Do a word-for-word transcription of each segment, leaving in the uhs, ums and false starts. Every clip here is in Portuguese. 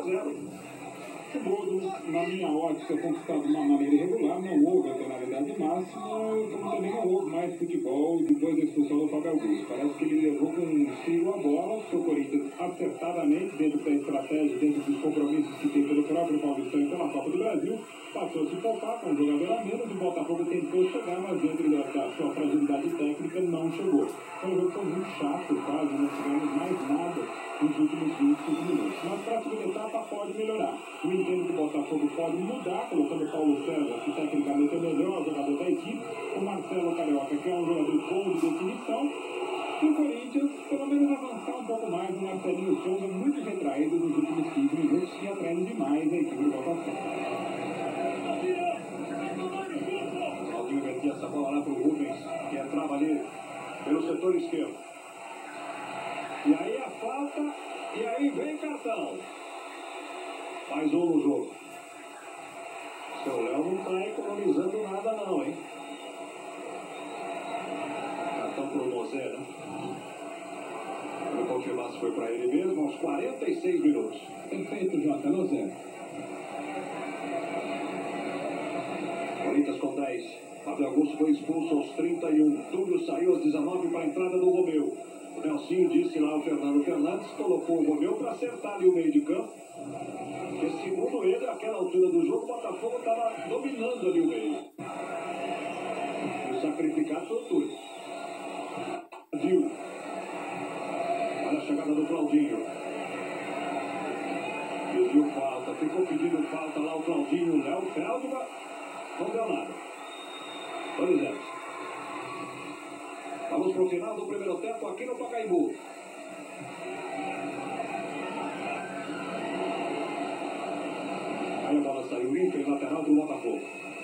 zero. O gol, na minha ótica, conquistado de uma maneira irregular, não houve a penalidade máxima, como também não houve mais futebol depois da expulsão do Fábio Augusto. Parece que ele levou com um estilo a bola, o Corinthians acertadamente, dentro da estratégia, dentro dos compromissos que tem pelo próprio Paulistão e pela Copa do Brasil, passou a se poupar com um jogador a menos, o Botafogo tentou chegar, mas dentro da sua fragilidade técnica não chegou. Então o jogo foi muito chato, quase não tivemos mais nada nos últimos vinte e cinco minutos. Mas para a segunda etapa pode melhorar. Eu entendo que o Botafogo pode mudar, colocando o Paulo César, que tecnicamente é o melhor jogador da equipe, o Marcelo Carioca, que é um jogador bom de definição, e o Corinthians, pelo menos, avançar um pouco mais no Marcelinho Souza, muito retraído nos últimos quinze minutos e atraindo demais a equipe do Botafogo. Claudinho metia essa bola lá pro Rubens, que entrava ali pelo setor esquerdo. E aí a falta, e aí vem cartão. Mais um no jogo. Seu Léo não tá economizando nada não, hein? Cartão pro Mosé, né? Vou confirmar se foi pra ele mesmo, aos quarenta e seis minutos. Perfeito, Jota, Mosé. Corinthians com dez. Fábio Augusto foi expulso aos trinta e um. Túlio saiu aos dezenove para a entrada do Romeu. O Nelsinho disse lá ao Fernando Fernandes, colocou o Romeu para acertar ali o meio de campo. Porque, segundo ele, àquela altura do jogo, o Botafogo estava dominando ali o meio. O sacrificado foi o Túlio. Viu? Olha a chegada do Claudinho. Pediu falta, ficou pedindo falta lá o Claudinho. Léo Feldman não deu nada. Pois é. Vamos para o final do primeiro tempo aqui no Pacaembu. Aí a bola saiu limpa em lateral do Botafogo.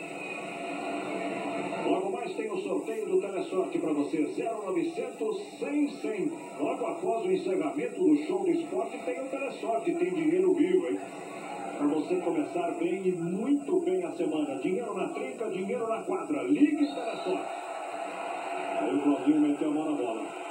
Logo mais tem o sorteio do Telesorte para você. zero novecentos, cem, cem. Logo após o encerramento do show do esporte tem o Telesorte. Tem dinheiro vivo, hein? Para você começar bem e muito bem a semana. Dinheiro na trinca, dinheiro na quadra. Ligue Telesorte. Aí o Claudinho meteu a mão na bola.